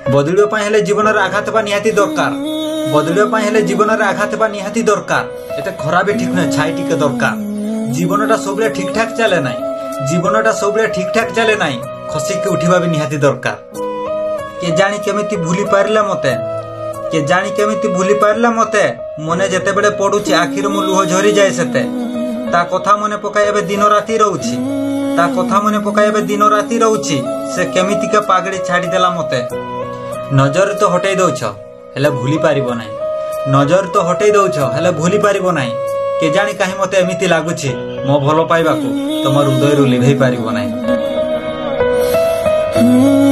बदलियो पाए हेले जीवन रे आघात बा निहाती दरकार बदलियो पाए हेले जीवन रे आघात बा निहाती दरकार एते खराब ठीक न छाई टिके दरकार जीवनटा सबले ठीक ठाक चले नाई जीवनटा सबले ठीक ठाक चले नाई खसी के उठिबा भी निहाती दरकार के जानी केमिति भूली पारला मते के जानी केमिति भूली पारला मते मने जेते बेले पडुची आखिर मु लुह झरी जाय सेते ता कथा मने पकाय एबे दिन राती रहउची ता कथा मने पकाय एबे दिन राती रहउची से केमिति के पागड़ी छाडी देला मते नजर तो हटै दउछ हेले भूली पारिबो नै नजर तो हटै दउछ हेले भूली पारिबो नै के जानी काहे मते एमिति लागुची मो भलो पाइबाकू तमर हृदय रु लिभै पारिबो नै।